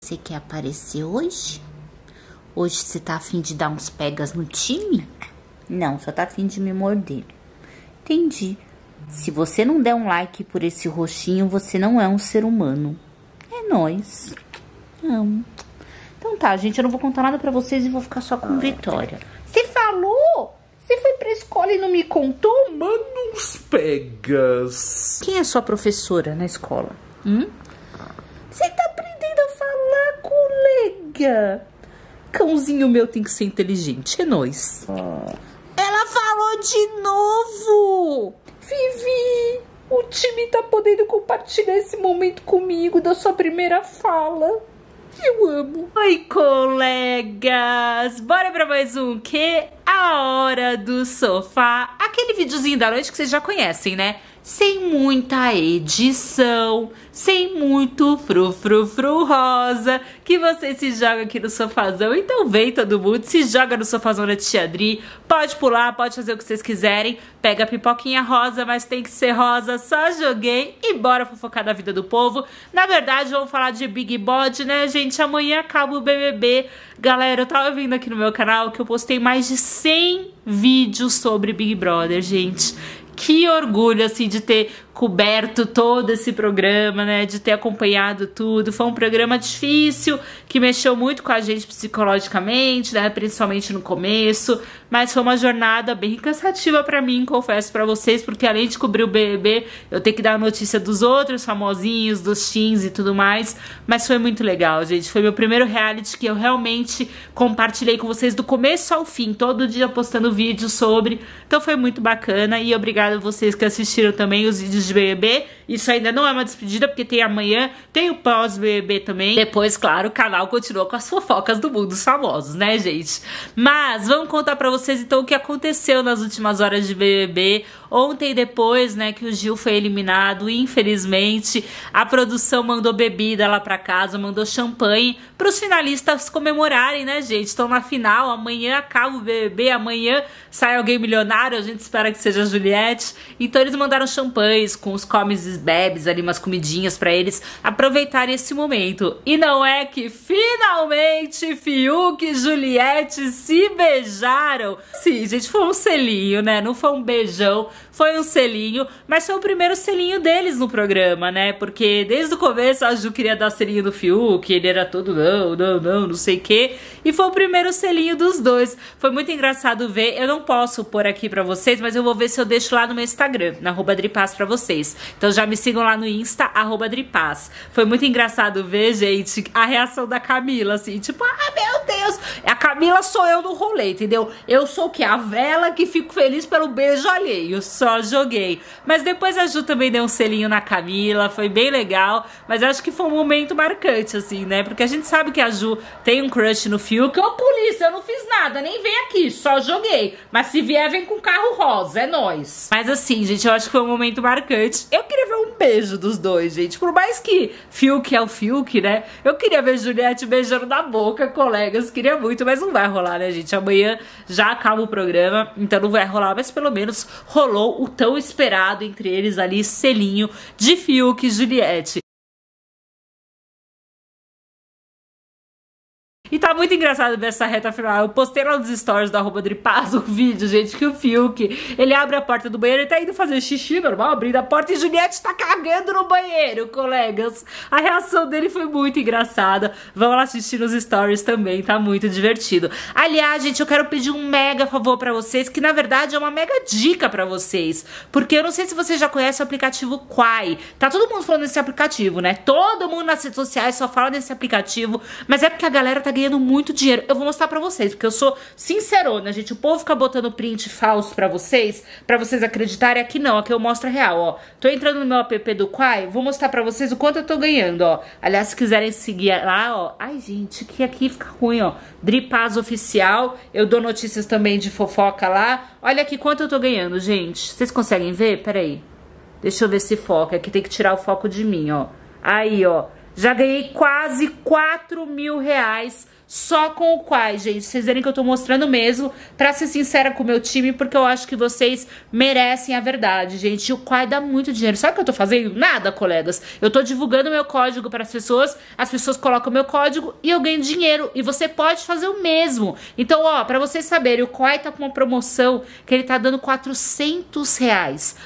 Você quer aparecer hoje? Hoje você tá afim de dar uns pegas no time? Não, só tá afim de me morder. Entendi. Se você não der um like por esse roxinho, você não é um ser humano. É nóis. Não. Então tá, gente, eu não vou contar nada pra vocês e vou ficar só com Vitória. Você falou? Você foi pra escola e não me contou? Manda uns pegas. Quem é sua professora na escola? Você tá aprendendo a falar, colega? Cãozinho meu tem que ser inteligente, é nóis. Ela falou de novo! Vivi, o time tá podendo compartilhar esse momento comigo da sua primeira fala. Eu amo. Oi, colegas! Bora pra mais um que? A Hora do Sofá. Aquele videozinho da noite que vocês já conhecem, né? Sem muita edição, sem muito frufrufru rosa, que você se joga aqui no sofazão. Então vem todo mundo, se joga no sofazão da tia Dri, pode pular, pode fazer o que vocês quiserem, pega a pipoquinha rosa, mas tem que ser rosa, só joguei e bora fofocar da vida do povo. Na verdade, vamos falar de Big Bode, né, gente? Amanhã acaba o BBB. Galera, eu tava vendo aqui no meu canal que eu postei mais de 100 vídeos sobre Big Brother, gente. Que orgulho, assim, de ter coberto todo esse programa, né, de ter acompanhado tudo. Foi um programa difícil, que mexeu muito com a gente psicologicamente, né, principalmente no começo, mas foi uma jornada bem cansativa pra mim, confesso pra vocês, porque além de cobrir o BBB, eu tenho que dar a notícia dos outros famosinhos, dos teens e tudo mais, mas foi muito legal, gente. Foi meu primeiro reality que eu realmente compartilhei com vocês do começo ao fim, todo dia postando vídeos sobre, então foi muito bacana e obrigada a vocês que assistiram também os vídeos de BBB. Isso ainda não é uma despedida, porque tem amanhã, tem o pós-BBB também. Depois, claro, o canal continua com as fofocas do mundo dos famosos, né, gente? Mas vamos contar pra vocês, então, o que aconteceu nas últimas horas de BBB. Ontem, depois, né, que o Gil foi eliminado, infelizmente, a produção mandou bebida lá pra casa, mandou champanhe pros finalistas comemorarem, né, gente? Estão na final, amanhã acaba o BBB, amanhã sai alguém milionário, a gente espera que seja a Juliette. Então eles mandaram champanhes com os comes e bebes ali, umas comidinhas pra eles aproveitarem esse momento. E não é que finalmente Fiuk e Juliette se beijaram? Sim, gente, foi um selinho, né? Não foi um beijão, foi um selinho, mas foi o primeiro selinho deles no programa, né? Porque desde o começo a Ju queria dar selinho no Fiuk, ele era todo não sei o que, e foi o primeiro selinho dos dois. Foi muito engraçado ver, eu não posso pôr aqui pra vocês, mas eu vou ver se eu deixo lá no meu Instagram, na @dripaz pra vocês. Então já me sigam lá no Insta, @dripaz. Foi muito engraçado ver, gente, a reação da Camila, assim, tipo, ah, meu Deus, a Camila sou eu no rolê, entendeu? Eu sou o quê? A vela que fico feliz pelo beijo alheio, só joguei. Mas depois a Ju também deu um selinho na Camila, foi bem legal, mas eu acho que foi um momento marcante, assim, né? Porque a gente sabe que a Ju tem um crush no Fiuk. Ô, polícia, eu não fiz nada, nem vem aqui, só joguei. Mas se vier, vem com carro rosa, é nóis. Mas assim, gente, eu acho que foi um momento marcante. Eu queria ver um beijo dos dois, gente. Por mais que Fiuk é o Fiuk, né? Eu queria ver Juliette beijando na boca, colegas. Queria muito, mas não vai rolar, né, gente? Amanhã já acaba o programa, então não vai rolar. Mas pelo menos rolou o tão esperado entre eles ali, selinho de Fiuk e Juliette. E tá muito engraçado ver essa reta final. Eu postei lá nos stories da @dripaz um vídeo, gente, que o Fiuk, ele abre a porta do banheiro e tá indo fazer xixi normal, abrindo a porta, e Juliette tá cagando no banheiro, colegas. A reação dele foi muito engraçada. Vão lá assistir nos stories também, tá muito divertido. Aliás, gente, eu quero pedir um mega favor pra vocês, que na verdade é uma mega dica pra vocês. Porque eu não sei se vocês já conhecem o aplicativo Quai. Tá todo mundo falando desse aplicativo, né? Todo mundo nas redes sociais só fala desse aplicativo, mas é porque a galera tá ganhando muito dinheiro. Eu vou mostrar pra vocês, porque eu sou sincerona, gente. O povo fica botando print falso pra vocês acreditarem. Aqui não, aqui eu mostro a real, ó. Tô entrando no meu app do Quai, vou mostrar pra vocês o quanto eu tô ganhando, ó. Aliás, se quiserem seguir lá, ó. Ai, gente, que aqui fica ruim, ó. Dripaz Oficial. Eu dou notícias também de fofoca lá. Olha aqui quanto eu tô ganhando, gente. Vocês conseguem ver? Peraí. Deixa eu ver se foca. Aqui tem que tirar o foco de mim, ó. Aí, ó. Já ganhei quase 4 mil reais só com o Quai, gente. Vocês verem que eu tô mostrando mesmo, pra ser sincera com o meu time, porque eu acho que vocês merecem a verdade, gente. O Quai dá muito dinheiro. Sabe o que eu tô fazendo? Nada, colegas. Eu tô divulgando meu código para as pessoas colocam meu código e eu ganho dinheiro. E você pode fazer o mesmo. Então, ó, pra vocês saberem, o Quai tá com uma promoção que ele tá dando 400 reais.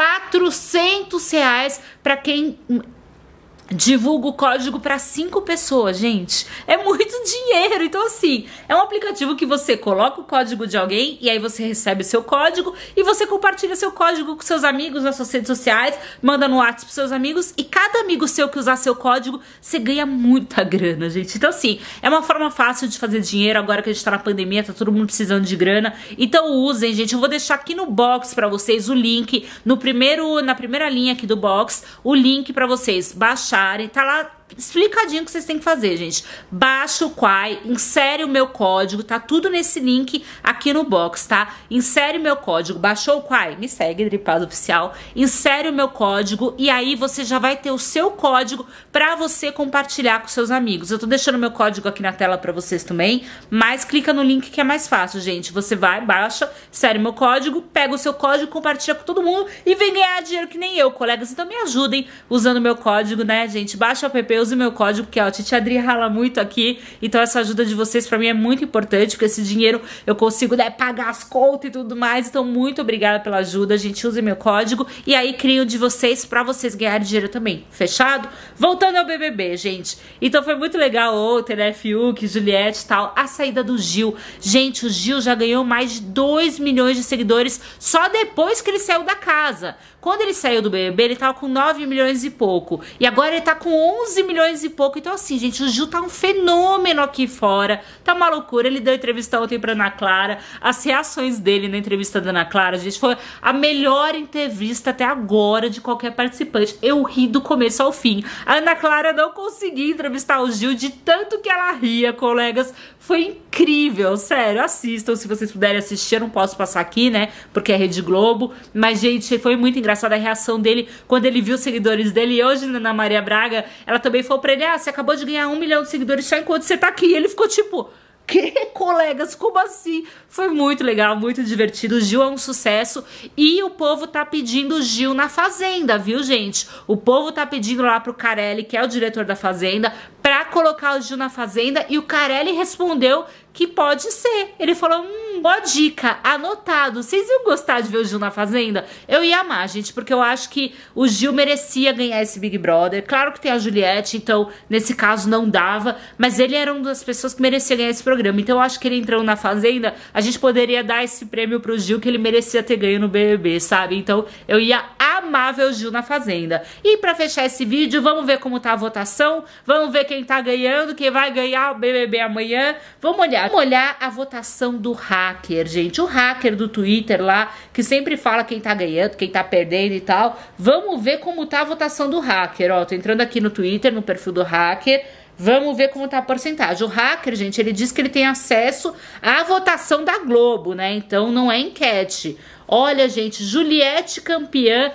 400 reais pra quem divulga o código para 5 pessoas, gente. É muito dinheiro. Então, assim, é um aplicativo que você coloca o código de alguém e aí você recebe o seu código e você compartilha seu código com seus amigos nas suas redes sociais, manda no WhatsApp pros seus amigos e cada amigo seu que usar seu código, você ganha muita grana, gente. Então, assim, é uma forma fácil de fazer dinheiro agora que a gente tá na pandemia, tá todo mundo precisando de grana. Então, usem, gente. Eu vou deixar aqui no box pra vocês o link, na primeira linha aqui do box, o link pra vocês baixarem. Tá lá explicadinho o que vocês têm que fazer, gente. Baixa o Quai, insere o meu código, tá tudo nesse link aqui no box, tá? Insere o meu código, baixou o Quai, me segue, Dripado Oficial, insere o meu código e aí você já vai ter o seu código pra você compartilhar com seus amigos. Eu tô deixando meu código aqui na tela pra vocês também, mas clica no link que é mais fácil, gente. Você vai, baixa, insere o meu código, pega o seu código, compartilha com todo mundo e vem ganhar dinheiro que nem eu, colegas. Então me ajudem usando o meu código, né, gente? Baixa o app, use o meu código, porque ó, a Titia Adri rala muito aqui, então essa ajuda de vocês pra mim é muito importante, porque esse dinheiro eu consigo, né, pagar as contas e tudo mais, então muito obrigada pela ajuda, gente. Use meu código e aí crio de vocês pra vocês ganharem dinheiro também, fechado? Voltando ao BBB, gente, então foi muito legal ontem, né, Fiuk, Juliette e tal, a saída do Gil. Gente, o Gil já ganhou mais de 2 milhões de seguidores só depois que ele saiu da casa. Quando ele saiu do BBB, ele tava com 9 milhões e pouco. E agora ele tá com 11 milhões e pouco. Então, assim, gente, o Gil tá um fenômeno aqui fora. Tá uma loucura. Ele deu entrevista ontem pra Ana Clara. As reações dele na entrevista da Ana Clara, gente, foi a melhor entrevista até agora de qualquer participante. Eu ri do começo ao fim. A Ana Clara não conseguia entrevistar o Gil de tanto que ela ria, colegas. Foi incrível, sério. Assistam, se vocês puderem assistir. Eu não posso passar aqui, né, porque é Rede Globo. Mas, gente, foi muito engraçado a reação dele quando ele viu os seguidores dele. E hoje, na Maria Braga, ela também falou pra ele: ah, você acabou de ganhar 1 milhão de seguidores só enquanto você tá aqui. E ele ficou tipo: que, colegas, como assim? Foi muito legal, muito divertido. O Gil é um sucesso e o povo tá pedindo o Gil na Fazenda, viu, gente? O povo tá pedindo lá pro Carelli, que é o diretor da Fazenda, pra colocar o Gil na Fazenda, e o Carelli respondeu que pode ser. Ele falou: boa dica, anotado. Vocês iam gostar de ver o Gil na Fazenda? Eu ia amar, gente, porque eu acho que o Gil merecia ganhar esse Big Brother. Claro que tem a Juliette, então nesse caso não dava, mas ele era uma das pessoas que merecia ganhar esse programa. Então eu acho que ele entrando na Fazenda, a gente poderia dar esse prêmio pro Gil que ele merecia ter ganho no BBB, sabe? Então eu ia amar ver o Gil na Fazenda. E pra fechar esse vídeo, vamos ver como tá a votação, vamos ver quem tá ganhando, quem vai ganhar o BBB amanhã. Vamos olhar a votação do hacker, gente. O hacker do Twitter lá, que sempre fala quem tá ganhando, quem tá perdendo e tal. Vamos ver como tá a votação do hacker, ó. Tô entrando aqui no Twitter, no perfil do hacker. Vamos ver como tá a porcentagem. O hacker, gente, ele diz que ele tem acesso à votação da Globo, né? Então não é enquete. Olha, gente, Juliette campeã,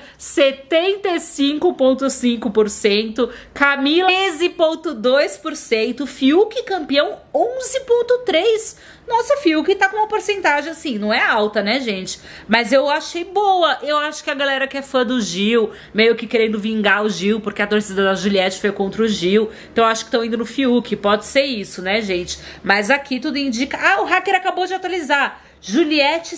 75,5%, Camila 13,2%, Fiuk campeão 11,3%. Nossa, Fiuk tá com uma porcentagem assim, não é alta, né, gente? Mas eu achei boa. Eu acho que a galera que é fã do Gil, meio que querendo vingar o Gil, porque a torcida da Juliette foi contra o Gil. Então eu acho que estão indo no Fiuk, pode ser isso, né, gente? Mas aqui tudo indica... Ah, o hacker acabou de atualizar. Juliette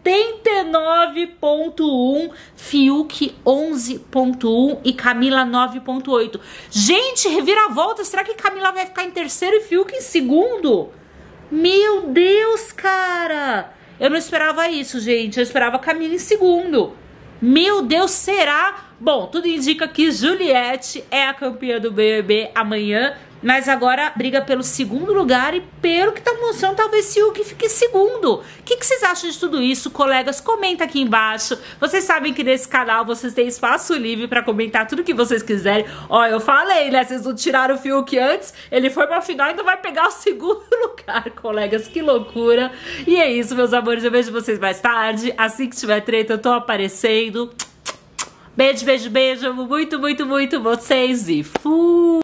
79,1%, Fiuk 11,1% e Camila 9,8%. Gente, reviravolta, será que Camila vai ficar em terceiro e Fiuk em segundo? Meu Deus, cara! Eu não esperava isso, gente. Eu esperava Camila em segundo. Meu Deus, será? Bom, tudo indica que Juliette é a campeã do BBB amanhã. Mas agora briga pelo segundo lugar e pelo que tá mostrando, talvez Fiuk fique em segundo. O que vocês acham de tudo isso, colegas? Comenta aqui embaixo. Vocês sabem que nesse canal vocês têm espaço livre pra comentar tudo que vocês quiserem. Ó, eu falei, né? Vocês não tiraram o Fiuk antes, ele foi pra final e ainda vai pegar o segundo lugar, colegas. Que loucura. E é isso, meus amores. Eu vejo vocês mais tarde. Assim que tiver treta, eu tô aparecendo. Beijo, beijo, beijo. Amo muito, muito, muito vocês e fui!